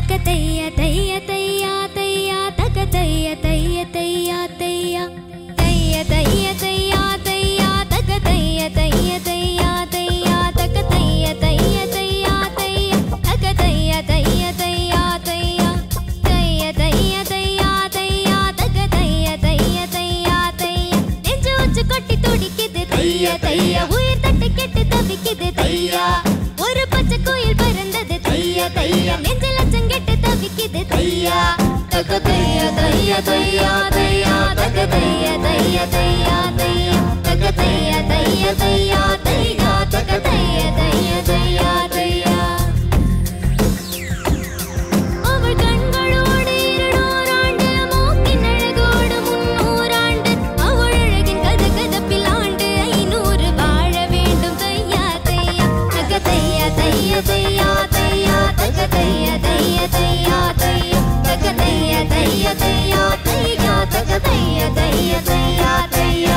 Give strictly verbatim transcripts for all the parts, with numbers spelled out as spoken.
तैया तैया तैया तैया तक तैया तैया तैया तैया तैया तैया तैया तैया तक तैया तैया तैया तैया तक तैया तैया तैया तैया तक तैया तैया तैया तैया तैया तैया तैया तैया तक तैया तैया तैया तैया நெஞ்சு உச்சு கொட்டி துடிக்குது தையா தையா உயிர் தட்டு கெட்டு தவிக்குது தையா ஒரு பச்சை கோயில் பறந்தது தையா தையா நெஞ்சில சங்கெட்டு தவிக்குது தையா தக தையா தையா தையா தையா தக தையா தையா தையா தையா தக தையா தையா தையா தையா தக தையா தையா தையா தையா அவள் கண்களோடு இருநூறாண்டு மூக்கின் அழகோடு முன்னூறாண்டு அவள் அழகின் கத கதப்பில் ஆண்டு ஐநூறு வாழ வேண்டும் தையா தையா தக தையா தையா தையா தையா தக தையா தையா தையா தையா தக தையா தையா தையா தையா தக தையா தையா தையா தையா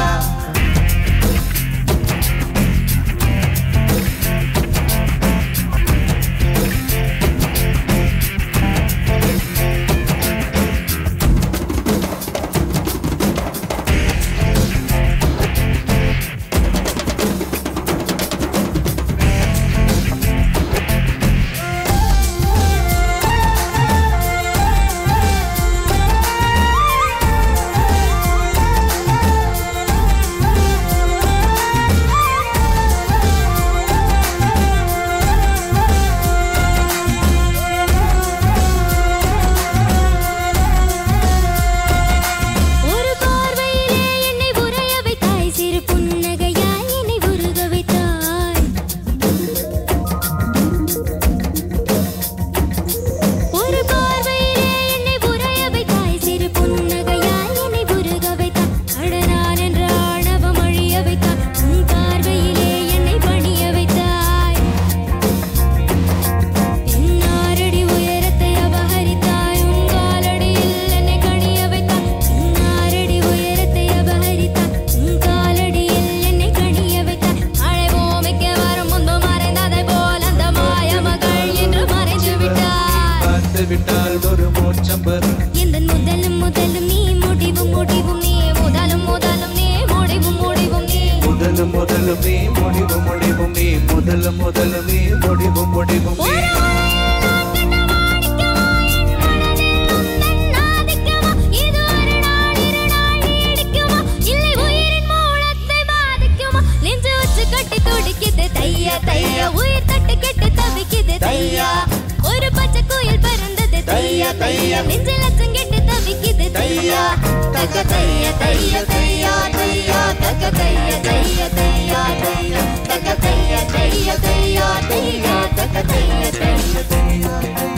तक तैया तैया तैया तैया तक तैया तैया तैया तैया तक तैया तैया तैया तैया तक तैया तैया तैया